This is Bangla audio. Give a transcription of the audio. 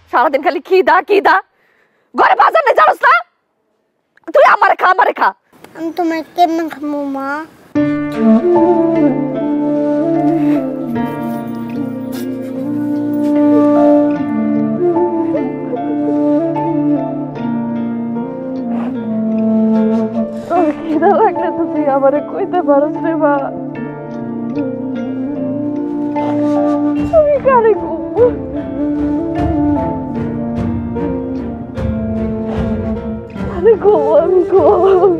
সারাদিন খালি খিদা খিদা ঘরে বাজার নেই জানোস না তুই আমারে খা আমি তোমার কেমন খামু মা খিদা লাগলে তো তুই আমারে কইতে পারস রে মা আমি কারে ঘুমবো আমি ঘুমবো